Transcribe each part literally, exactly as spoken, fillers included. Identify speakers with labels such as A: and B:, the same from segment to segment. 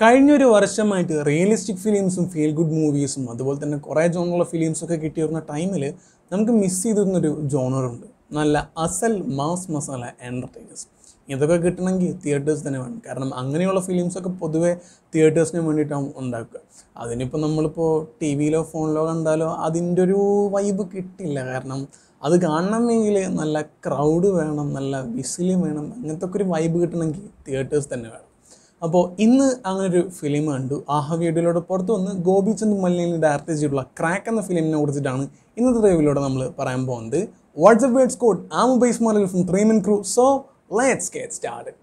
A: കഴിഞ്ഞൊരു വർഷമായിട്ട് റിയലിസ്റ്റിക് ഫിലിംസും ഫീൽ ഗുഡ് മൂവീസും അതുപോലെ തന്നെ കുറേ ജോണറുള്ള ഫിലിംസൊക്കെ കിട്ടിയിരുന്ന ടൈമിൽ നമുക്ക് മിസ് ചെയ്തിരുന്നൊരു ജോണറുണ്ട്. നല്ല അസൽ മാസ് മസാല എൻ്റർടൈനേഴ്സ്. ഇതൊക്കെ കിട്ടണമെങ്കിൽ തിയേറ്റേഴ്സ് തന്നെ വേണം. കാരണം അങ്ങനെയുള്ള ഫിലിംസൊക്കെ പൊതുവെ തിയേറ്റേഴ്സിന് വേണ്ടിയിട്ടാണ് ഉണ്ടാക്കുക. അതിനിപ്പോൾ നമ്മളിപ്പോൾ ടി വിയിലോ ഫോണിലോ കണ്ടാലോ അതിൻ്റെ ഒരു വൈബ് കിട്ടില്ല. കാരണം അത് കാണണമെങ്കിൽ നല്ല ക്രൗഡ് വേണം, നല്ല വിസിൽ വേണം. അങ്ങനത്തെ ഒക്കെ ഒരു വൈബ് കിട്ടണമെങ്കിൽ തിയേറ്റേഴ്സ് തന്നെ വേണം. അപ്പോൾ ഇന്ന് അങ്ങനൊരു ഫിലിം കണ്ടു. ആഹ വീഡിയോയിലൂടെ പുറത്ത് വന്ന് ഗോപിചന്ദ് മല്ലിയിൽ ഡയറക്റ്റ് ചെയ്തിട്ടുള്ള ക്രാക്ക് എന്ന ഫിലിമിനെ കുറിച്ചിട്ടാണ് ഇന്നത്തെ റിവ്യൂയിലൂടെ നമ്മൾ പറയാൻ പോകുന്നത്. WhatsApp words code a mobile smart from three men crew. So let's get started.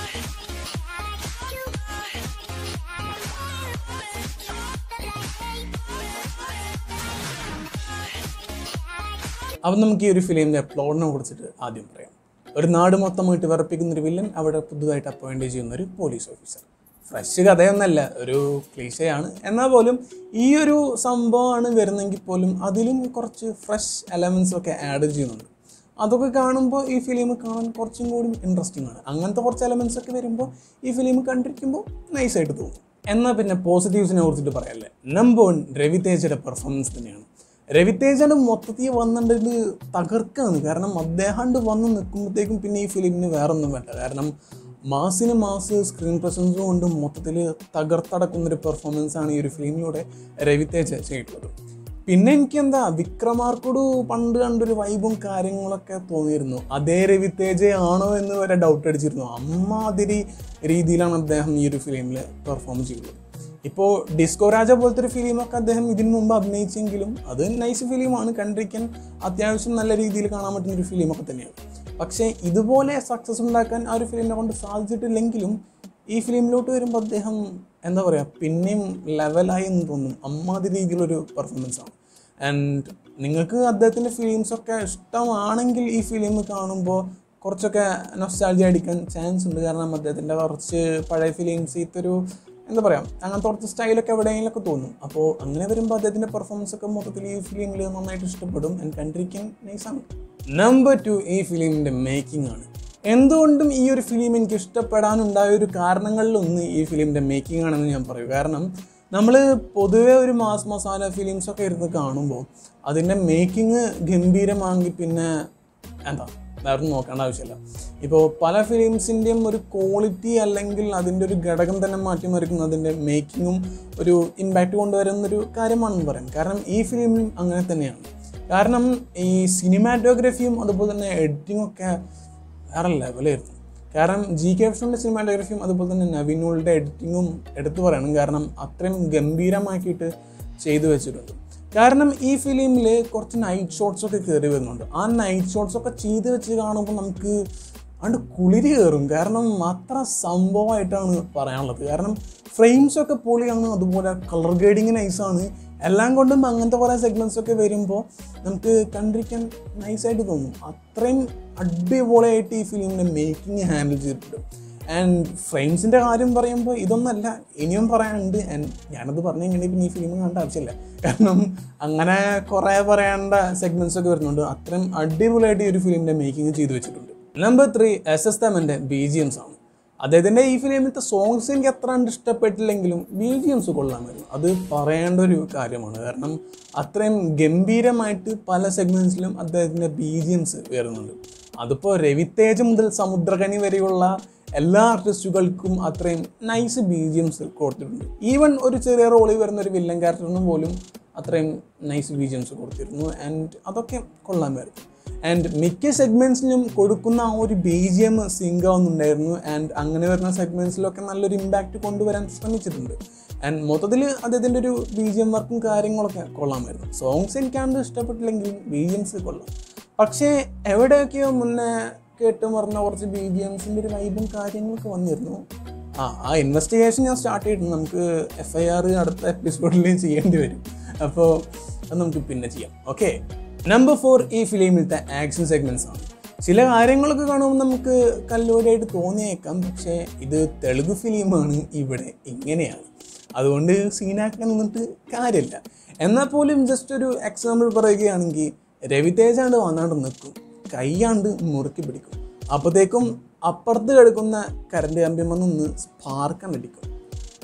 A: അപ്പം നമുക്ക് ഈ ഒരു ഫിലിമിൻ്റെ പ്ലോട്ടിനെ കുറിച്ചിട്ട് ആദ്യം പറയാം. ഒരു നാട് മൊത്തമായിട്ട് വിറപ്പിക്കുന്നൊരു വില്ലൻ അവിടെ പുതുതായിട്ട് അപ്പോയിൻറ്റ് ചെയ്യുന്നൊരു പോലീസ് ഓഫീസർ. ഫ്രഷ് കഥയൊന്നല്ല, ഒരു ക്ലീശയാണ്. എന്നാൽ പോലും ഈ ഒരു സംഭവമാണ് വരുന്നെങ്കിൽ പോലും അതിലും കുറച്ച് ഫ്രഷ് എലമെൻസ് ഒക്കെ ആഡ് ചെയ്യുന്നുണ്ട്. അതൊക്കെ കാണുമ്പോൾ ഈ ഫിലിം കാണാൻ കുറച്ചും കൂടി ഇൻട്രസ്റ്റിംഗ് ആണ്. അങ്ങനത്തെ കുറച്ച് എലമെൻസ് ഒക്കെ വരുമ്പോൾ ഈ ഫിലിം കണ്ടിരിക്കുമ്പോൾ നൈസായിട്ട് തോന്നും. എന്നാൽ പിന്നെ പോസിറ്റീവ്സിനെ കുറിച്ചിട്ട് പറയാമല്ലേ, നമ്പർ വൺ രവിതേജയുടെ പെർഫോമൻസ് തന്നെയാണ്. രവിതേജയുടെ മൊത്തത്തിൽ വന്നിട്ട് തകർക്കാണ്. കാരണം അദ്ദേഹം വന്ന് നിൽക്കുമ്പോഴത്തേക്കും പിന്നെ ഈ ഫിലിമിന് വേറൊന്നും വേണ്ട. കാരണം മാസിന് മാസ് സ്ക്രീൻ പ്രസൻസും കൊണ്ട് മൊത്തത്തിൽ തകർത്തടക്കുന്നൊരു പെർഫോമൻസാണ് ഈ ഒരു ഫിലിമിലൂടെ രവിതേജ ചെയ്തിട്ടുള്ളത്. പിന്നെ എനിക്ക് എന്താ വിക്രമാർക്കോട് പണ്ട് കണ്ടൊരു വൈബും കാര്യങ്ങളൊക്കെ തോന്നിയിരുന്നു. അതേ രവിതേജയാണോ എന്ന് വരെ ഡൗട്ട് അടിച്ചിരുന്നു. അമ്മാതിരി രീതിയിലാണ് അദ്ദേഹം ഈ ഒരു ഫിലിമിൽ പെർഫോം ചെയ്തത്. ഇപ്പോൾ ഡിസ്കോ രാജ പോലത്തെ ഒരു ഫിലിമൊക്കെ അദ്ദേഹം ഇതിനു മുമ്പ് അഭിനയിച്ചെങ്കിലും അത് നൈസ് ഫിലിമാണ്, കണ്ടിരിക്കാൻ അത്യാവശ്യം നല്ല രീതിയിൽ കാണാൻ പറ്റുന്ന ഒരു ഫിലിമൊക്കെ തന്നെയാണ്. പക്ഷേ ഇതുപോലെ സക്സസ് ഉണ്ടാക്കാൻ ആ ഒരു ഫിലിമിനെ കൊണ്ട് സാധിച്ചിട്ടില്ലെങ്കിലും ഈ ഫിലിമിലോട്ട് വരുമ്പോൾ അദ്ദേഹം എന്താ പറയുക പിന്നെയും ലെവലായി എന്ന് തോന്നും. അമ്മാതിരി രീതിയിലൊരു പെർഫോമൻസാണ്. ആൻഡ് നിങ്ങൾക്ക് അദ്ദേഹത്തിൻ്റെ ഫിലിംസൊക്കെ ഇഷ്ടമാണെങ്കിൽ ഈ ഫിലിം കാണുമ്പോൾ കുറച്ചൊക്കെ നൊസ്റ്റാൾജിയ അടിക്കാൻ ചാൻസ് ഉണ്ട്. കാരണം അദ്ദേഹത്തിൻ്റെ കുറച്ച് പഴയ ഫിലിംസ് ഇത്തൊരു എന്താ പറയുക അങ്ങനത്തെ കുറച്ച് സ്റ്റൈലൊക്കെ എവിടെയെങ്കിലൊക്കെ തോന്നും. അപ്പോൾ അങ്ങനെ വരുമ്പോൾ അദ്ദേഹത്തിൻ്റെ പെർഫോമൻസ് ഒക്കെ മൊത്തത്തിൽ ഈ ഫിലിമിൽ നന്നായിട്ട് ഇഷ്ടപ്പെടും. ആൻഡ് കണ്ടിരിക്കാൻ നൈസാണ്. നമ്പർ ടു ഈ ഫിലിമിൻ്റെ മേക്കിംഗ് ആണ്. എന്തുകൊണ്ടും ഈ ഒരു ഫിലിം എനിക്ക് ഇഷ്ടപ്പെടാനുണ്ടായ ഒരു കാരണങ്ങളിലൊന്ന് ഈ ഫിലിമിൻ്റെ മേക്കിംഗ് ആണെന്ന് ഞാൻ പറയും. കാരണം നമ്മൾ പൊതുവെ ഒരു മാസ് മസാല ഫിലിംസൊക്കെ ഇരുന്ന് കാണുമ്പോൾ അതിൻ്റെ മേക്കിംഗ് ഗംഭീരമാണെങ്കിൽ പിന്നെ എന്താ വേറെ നോക്കേണ്ട ആവശ്യമില്ല. ഇപ്പോൾ പല ഫിലിംസിൻ്റെയും ഒരു ക്വാളിറ്റി അല്ലെങ്കിൽ അതിൻ്റെ ഒരു ഘടകം തന്നെ മാറ്റിമറിക്കുന്ന അതിൻ്റെ മേക്കിങ്ങും ഒരു ഇമ്പാക്റ്റ് കൊണ്ടുവരുന്നൊരു കാര്യമാണെന്ന് പറയാം. കാരണം ഈ ഫിലിമിലും അങ്ങനെ തന്നെയാണ്. കാരണം ഈ സിനിമാറ്റോഗ്രഫിയും അതുപോലെ തന്നെ എഡിറ്റിങ്ങും ഒക്കെ വേറെ ലെവലായിരുന്നു. കാരണം ജി കെ എഫ്ഷൻ്റെ സിനിമാറ്റോഗ്രഫിയും അതുപോലെ തന്നെ നവീനുകളുടെ എഡിറ്റിങ്ങും എടുത്തു പറയണം. കാരണം അത്രയും ഗംഭീരമാക്കിയിട്ട് ചെയ്തു വെച്ചിട്ടുണ്ട്. കാരണം ഈ ഫിലിമിൽ കുറച്ച് നൈറ്റ് ഷോട്ട്സൊക്കെ കയറി വരുന്നുണ്ട്. ആ നൈറ്റ് ഷോട്ട്സൊക്കെ ചെയ്ത് വെച്ച് കാണുമ്പോൾ നമുക്ക് അണ്ട് കുളിരി കയറും. കാരണം അത്ര സംഭവമായിട്ടാണ് പറയാനുള്ളത്. കാരണം ഫ്രെയിംസൊക്കെ പൊളിയാണ്, അതുപോലെ കളർ ഗ്രേഡിങ് നൈസാണ്. എല്ലാം കൊണ്ടും അങ്ങനത്തെ കുറേ സെഗ്മെൻറ്റ്സൊക്കെ വരുമ്പോൾ നമുക്ക് കണ്ടിരിക്കാൻ നൈസായിട്ട് തോന്നും. അത്രയും അടിപൊളിയായിട്ട് ഈ ഫിലിമിൻ്റെ മേക്കിംഗ് ഹാൻഡിൽ ചെയ്തിട്ടുണ്ട്. ആൻഡ് ഫ്രെയിംസിൻ്റെ കാര്യം പറയുമ്പോൾ ഇതൊന്നല്ല, ഇനിയും പറയാനുണ്ട്. ആൻഡ് ഞാനത് പറഞ്ഞു കഴിഞ്ഞാൽ പിന്നെ ഈ ഫിലിം കണ്ട ആവശ്യമില്ല. കാരണം അങ്ങനെ കുറേ പറയേണ്ട സെഗ്മെൻറ്റ്സ് ഒക്കെ വരുന്നുണ്ട്. അത്രയും അടിപൊളിയായിട്ട് ഈ ഒരു ഫിലിമിൻ്റെ മേക്കിംഗ് ചെയ്തു വെച്ചിട്ടുണ്ട്. നമ്പർ ത്രീ എസ് എസ് തമൻ്റെ ബി ജി എംസ് ആണ്. അദ്ദേഹത്തിൻ്റെ ഈ ഫിലിമിലത്തെ സോങ്സ് എനിക്ക് അത്ര കണ്ട് ഇഷ്ടപ്പെട്ടില്ലെങ്കിലും ബി ജി എംസ് കൊള്ളാമായിരുന്നു. അത് പറയേണ്ട ഒരു കാര്യമാണ്. കാരണം അത്രയും ഗംഭീരമായിട്ട് പല സെഗ്മെൻറ്റ്സിലും അദ്ദേഹത്തിൻ്റെ ബി ജി എംസ് വരുന്നുണ്ട്. അതിപ്പോൾ രവിതേജ മുതൽ സമുദ്രകനി വരെയുള്ള എല്ലാ ആർട്ടിസ്റ്റുകൾക്കും അത്രയും നൈസ് ബി ജി എംസ് കൊടുത്തിട്ടുണ്ട്. ഈവൻ ഒരു ചെറിയ റോളിൽ വരുന്ന ഒരു വില്ലൻ ക്യാരക്ടറിന് പോലും അത്രയും നൈസ് ബി ജി എംസ് കൊടുത്തിരുന്നു. ആൻഡ് അതൊക്കെ കൊള്ളാമായിരുന്നു. ആൻഡ് മിക്ക സെഗ്മെൻറ്റ്സിലും കൊടുക്കുന്ന ആ ഒരു ബി ജി എം സിങ്ക് ആവുന്നുണ്ടായിരുന്നു. ആൻഡ് അങ്ങനെ വരുന്ന സെഗ്മെൻറ്റ്സിലൊക്കെ നല്ലൊരു ഇമ്പാക്റ്റ് കൊണ്ടുവരാൻ ശ്രമിച്ചിട്ടുണ്ട്. ആൻഡ് മൊത്തത്തിൽ അദ്ദേഹത്തിൻ്റെ ഒരു ബി ജി എം വർക്കും കാര്യങ്ങളൊക്കെ കൊള്ളാമായിരുന്നു. സോങ്സ് എനിക്കാണ്ട് ഇഷ്ടപ്പെട്ടില്ലെങ്കിലും ബി ജി എംസ് കൊള്ളാം. പക്ഷേ എവിടെയൊക്കെയോ മുന്നേ കേട്ട് പറഞ്ഞ കുറച്ച് ബി ജി എംസിൻ്റെ ഒരു വൈബും കാര്യങ്ങളൊക്കെ വന്നിരുന്നു. ആ ആ ഇൻവെസ്റ്റിഗേഷൻ ഞാൻ സ്റ്റാർട്ട് ചെയ്തിട്ടുണ്ട്. നമുക്ക് എഫ് ഐ ആർ അടുത്ത എപ്പിസോഡിൽ ചെയ്യേണ്ടി വരും. അപ്പോൾ അത് നമുക്ക് പിന്നെ ചെയ്യാം. ഓക്കെ. നമ്പർ ഫോർ ഈ ഫിലിമിലത്തെ ആക്ഷൻ സെഗ്മെൻറ്റ്സ് ആണ്. ചില കാര്യങ്ങളൊക്കെ കാണുമ്പോൾ നമുക്ക് കല്ലോടെയായിട്ട് തോന്നിയേക്കാം. പക്ഷേ ഇത് തെലുഗു ഫിലിമാണ്, ഇവിടെ ഇങ്ങനെയാണ്. അതുകൊണ്ട് സീനാക്കാൻ നിന്നിട്ട് കാര്യമില്ല. എന്നാൽ പോലും ജസ്റ്റ് ഒരു എക്സാമ്പിൾ പറയുകയാണെങ്കിൽ രവിതേജാണ്ട് വന്നാണ്ട് നിൽക്കും, കൈയാണ്ട് മുറുക്കി പിടിക്കും. അപ്പോഴത്തേക്കും അപ്പുറത്ത് കിടക്കുന്ന കരണ്ട് കമ്പിയിൽ നിന്ന് സ്പാർക്ക് അടിക്കും.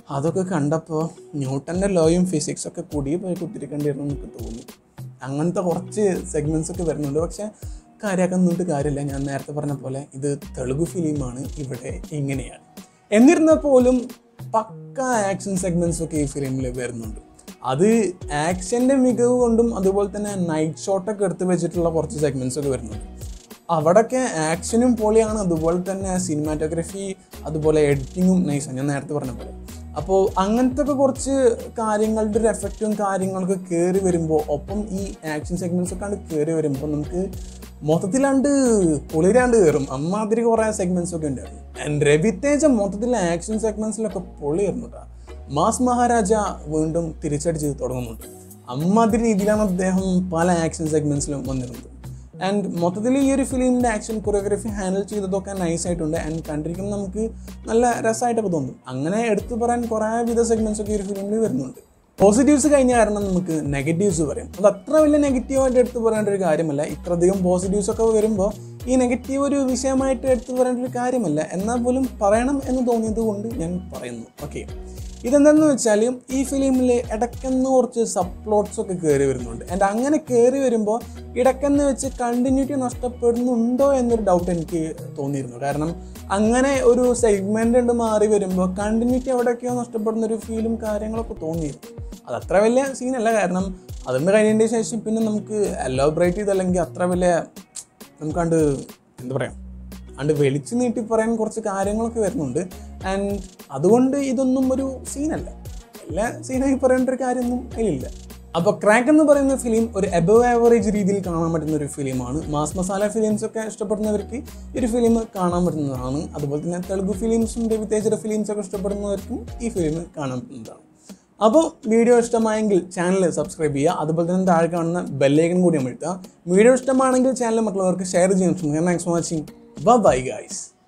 A: അതൊക്കെ കണ്ടപ്പോൾ ന്യൂട്ടൻ്റെ ലോയും ഫിസിക്സൊക്കെ കൂടി പോയി കുത്തിരിക്കേണ്ടിയിരുന്നു എനിക്ക് തോന്നി. അങ്ങനത്തെ കുറച്ച് സെഗ്മെൻറ്റ്സ് ഒക്കെ വരുന്നുണ്ട്. പക്ഷേ കാര്യമാക്കുന്നിട്ട് കാര്യമില്ല. ഞാൻ നേരത്തെ പറഞ്ഞ പോലെ ഇത് തെലുഗു ഫിലിമാണ്, ഇവിടെ ഇങ്ങനെയാണ്. എന്നിരുന്നാൽ പോലും പക്ക ആക്ഷൻ സെഗ്മെൻറ്റ്സ് ഒക്കെ ഈ ഫിലിമിൽ വരുന്നുണ്ട്. അത് ആക്ഷൻ്റെ മികവ് കൊണ്ടും അതുപോലെ തന്നെ നൈറ്റ് ഷോട്ടൊക്കെ എടുത്ത് വെച്ചിട്ടുള്ള കുറച്ച് സെഗ്മെൻറ്റ്സ് ഒക്കെ വരുന്നുണ്ട്. അവിടെയൊക്കെ ആക്ഷനും പൊളിയാണ്, അതുപോലെ തന്നെ സിനിമാറ്റോഗ്രഫി അതുപോലെ എഡിറ്റിങ്ങും നൈസാണ്, ഞാൻ നേരത്തെ പറഞ്ഞ പോലെ. അപ്പോൾ അങ്ങനത്തെ ഒക്കെ കുറച്ച് കാര്യങ്ങളുടെ ഒരു എഫക്റ്റും കാര്യങ്ങളൊക്കെ കയറി വരുമ്പോൾ, ഒപ്പം ഈ ആക്ഷൻ സെഗ്മെൻറ്റ്സ് ഒക്കെ കയറി വരുമ്പോൾ നമുക്ക് മൊത്തത്തിലാണ്ട് പൊളിരാണ്ട് കയറും. അമ്മാതിരി കുറേ സെഗ്മെൻറ്റ്സ് ഒക്കെ ഉണ്ടായിരുന്നു. ആൻഡ് രവിതേജ മൊത്തത്തിലെ ആക്ഷൻ സെഗ്മെൻറ്റ്സിലൊക്കെ പൊളിയായിരുന്നു കേട്ടോ. മാസ് മഹാരാജ വീണ്ടും തിരിച്ചടിച്ച് തുടങ്ങുന്നുണ്ട്. അമ്മാതിരി രീതിയിലാണ് അദ്ദേഹം പല ആക്ഷൻ സെഗ്മെൻറ്റ്സിലും വന്നിരുന്നത്. ആൻഡ് മൊത്തത്തിൽ ഈ ഒരു ഫിലിമിൻ്റെ ആക്ഷൻ കൊറിയോഗ്രഫി ഹാൻഡിൽ ചെയ്തതൊക്കെ നൈസായിട്ടുണ്ട്. ആൻഡ് കണ്ടിരിക്കുമ്പോൾ നമുക്ക് നല്ല രസമായിട്ടൊക്കെ തോന്നും. അങ്ങനെ എടുത്തു പറയാൻ കുറേ വിധ സെഗ്മെൻറ്റ്സ് ഒക്കെ ഈ ഒരു ഫിലിമിൽ വരുന്നുണ്ട്. പോസിറ്റീവ്സ് കഴിഞ്ഞ കാരണം നമുക്ക് നെഗറ്റീവ്സ് പറയാം. അത് അത്ര വലിയ നെഗറ്റീവായിട്ട് എടുത്തു പറയേണ്ട ഒരു കാര്യമല്ല. ഇത്രയധികം പോസിറ്റീവ്സ് ഒക്കെ വരുമ്പോൾ ഈ നെഗറ്റീവ് ഒരു വിഷയമായിട്ട് എടുത്തു പറയേണ്ട ഒരു കാര്യമല്ല. എന്നാൽ പോലും പറയണം എന്ന് തോന്നിയത് കൊണ്ട് ഞാൻ പറയുന്നു. ഓക്കെ, ഇതെന്താണെന്ന് വെച്ചാൽ ഈ ഫിലിമിൽ ഇടയ്ക്കെന്ന് കുറച്ച് സബ് പ്ലോട്ട്സ് ഒക്കെ കയറി വരുന്നുണ്ട്. ആൻഡ് അങ്ങനെ കയറി വരുമ്പോൾ ഇടയ്ക്കെന്ന് വെച്ച് കണ്ടിന്യൂറ്റി നഷ്ടപ്പെടുന്നുണ്ടോ എന്നൊരു ഡൗട്ട് എനിക്ക് തോന്നിയിരുന്നു. കാരണം അങ്ങനെ ഒരു സെഗ്മെൻ്റ് ഉണ്ട് മാറി വരുമ്പോൾ കണ്ടിന്യൂറ്റി എവിടെയൊക്കെയോ നഷ്ടപ്പെടുന്ന ഒരു ഫീലും കാര്യങ്ങളൊക്കെ തോന്നിയിരുന്നു. അതത്ര വലിയ സീനല്ല, കാരണം അതുകൊണ്ട് കഴിഞ്ഞതിൻ്റെ ശേഷം പിന്നെ നമുക്ക് എലോബറേറ്റ് ചെയ്തല്ലെങ്കിൽ അത്ര വലിയ നമുക്ക് കണ്ട് എന്താ പറയുക അണ്ട് വെളിച്ച് നീട്ടി പറയാൻ കുറച്ച് കാര്യങ്ങളൊക്കെ വരുന്നുണ്ട്. ആൻഡ് അതുകൊണ്ട് ഇതൊന്നും ഒരു സീനല്ല, എല്ലാ സീനായി പറയേണ്ട ഒരു കാര്യമൊന്നും അതിലില്ല. അപ്പോൾ ക്രാക്ക് എന്ന് പറയുന്ന ഫിലിം ഒരു എബവ് ആവറേജ് രീതിയിൽ കാണാൻ പറ്റുന്ന ഒരു ഫിലിമാണ്. മാസ് മസാല ഫിലിംസ് ഒക്കെ ഇഷ്ടപ്പെടുന്നവർക്ക് ഈ ഒരു ഫിലിം കാണാൻ പറ്റുന്നതാണ്. അതുപോലെ തന്നെ തെലുഗു ഫിലിംസും രവിതേജയുടെ ഫിലിംസൊക്കെ ഇഷ്ടപ്പെടുന്നവർക്കും ഈ ഫിലിം കാണാൻ പറ്റുന്നതാണ്. അപ്പോൾ വീഡിയോ ഇഷ്ടമായെങ്കിൽ ചാനൽ സബ്സ്ക്രൈബ് ചെയ്യുക. അതുപോലെ തന്നെ താഴെ കാണുന്ന ബെല്ലൈക്കൺ കൂടി അമർത്തുക. വീഡിയോ ഇഷ്ടമാണെങ്കിൽ ചാനൽ മറ്റുള്ളവർക്ക് ഷെയർ ചെയ്യാൻ ശ്രമിക്കുക. Thanks for watching. Bye guys.